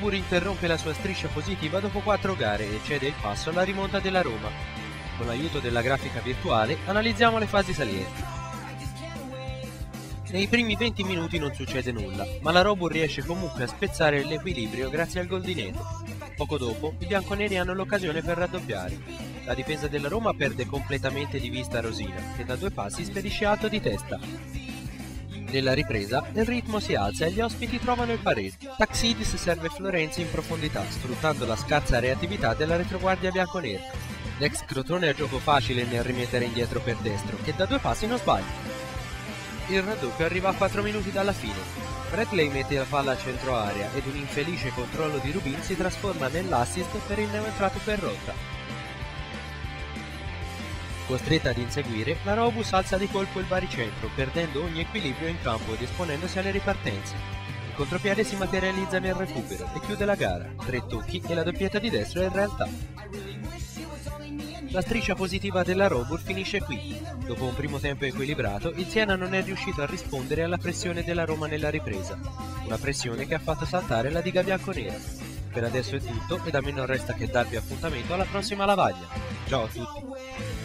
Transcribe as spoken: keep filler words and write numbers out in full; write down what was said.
Robur interrompe la sua striscia positiva dopo quattro gare e cede il passo alla rimonta della Roma. Con l'aiuto della grafica virtuale analizziamo le fasi salienti. Nei primi venti minuti non succede nulla, ma la Robur riesce comunque a spezzare l'equilibrio grazie al gol di Neto. Poco dopo i bianconeri hanno l'occasione per raddoppiare. La difesa della Roma perde completamente di vista Rosina, che da due passi spedisce alto di testa. Nella ripresa il ritmo si alza e gli ospiti trovano il pareggio. Taxidis serve Florenzi in profondità, sfruttando la scarsa reattività della retroguardia bianconera. L'ex Crotone ha gioco facile nel rimettere indietro per destro, che da due passi non sbaglia. Il raddoppio arriva a quattro minuti dalla fine. Bradley mette la palla a centro area ed un infelice controllo di Rubin si trasforma nell'assist per il neoentrato Perrotta. Costretta ad inseguire, la Robus alza di colpo il baricentro, perdendo ogni equilibrio in campo ed esponendosi alle ripartenze. Il contropiede si materializza nel recupero e chiude la gara, tre tocchi e la doppietta di destro è in realtà. La striscia positiva della Robur finisce qui. Dopo un primo tempo equilibrato, il Siena non è riuscito a rispondere alla pressione della Roma nella ripresa, una pressione che ha fatto saltare la diga bianconera. Per adesso è tutto ed a me non resta che darvi appuntamento alla prossima lavaglia. Ciao a tutti!